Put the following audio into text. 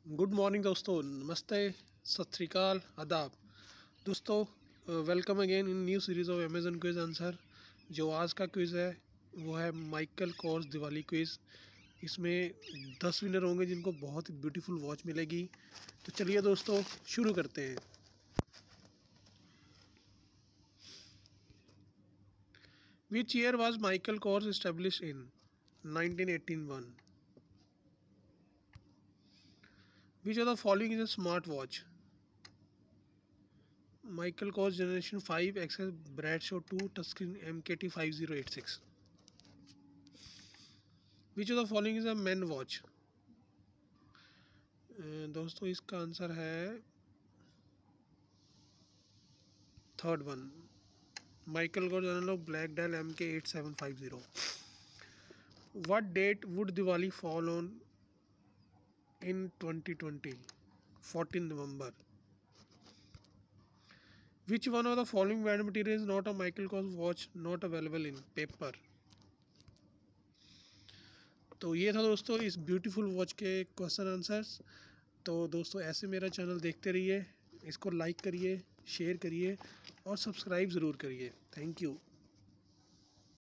Good morning दोस्तों, नमस्ते, सत श्री अकाल, आदाब दोस्तों। Welcome again in new series of Amazon quiz answer. जो आज का क्विज़ है वो है माइकल कोर्स दिवाली क्विज़। इसमें 10 विनर होंगे जिनको बहुत ही ब्यूटीफुल वॉच मिलेगी। तो चलिए दोस्तों शुरू करते हैं। Which year was Michael Kors establish in? 1981। Which of the following is a smart watch? Michael Kors Generation 5 XL Bradshaw 2 touchscreen MKT 5086. Which of the following is a men watch? दोस्तों इसका answer है third one, Michael Kors analog black dial MK 8750. What date would Diwali fall on in 2020? 14 November. Which one of the following brand material is not a Michael Kors watch not available in paper? तो ये था दोस्तों इस beautiful watch के question answers. तो दोस्तों ऐसे मेरा चैनल देखते रहिए, इसको लाइक करिए, शेयर करिए और सब्सक्राइब ज़रूर करिए। Thank you.